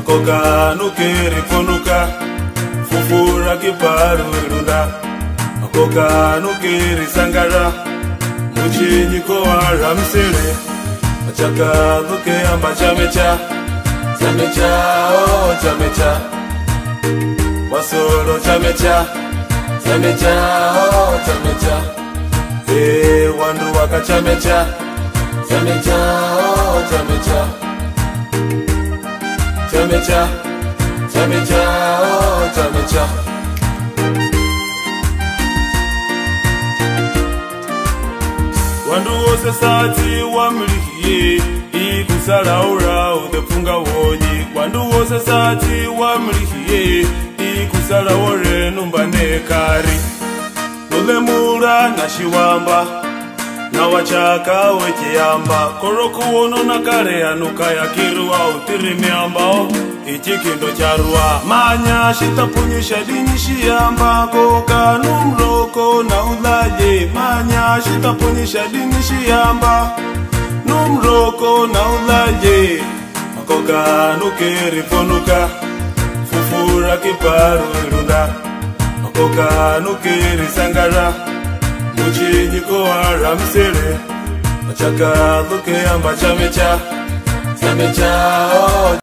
Makoka nukeri fonuka fufura kiparu irunda. Makoka nukeri sangara muchinyi koara msere. Machaka duke amba chamecha chamecha oh chamecha wasoro chamecha chamecha oh chamecha wandu waka chamecha chamecha oh chamecha chamecha chamecha oh chamecha. Wandu wose sati wamlihiye ikusala ura udefunga wonyi. Wandu wose sati wamlihiye ikusala wore numbane kari. Nulemura na shiwamba na wachaka wechiyamba. Koroku wono na kare anuka ya kirua utirimiambao ichikindo charua. Manya shitapunyisha dini shiyamba koka numroko na ulaje. Manya shitapunyisha dini shiyamba numroko na ulaje. Makoka nukeri fonuka fufura kiparu irunda. Makoka nukeri sangara muchinyi koara msere. Machaka duke amba chamecha chamecha oh